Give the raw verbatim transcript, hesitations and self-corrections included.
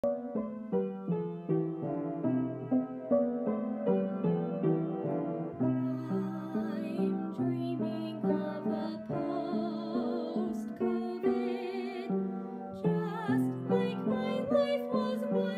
I'm dreaming of a post-COVID, just like my life was once.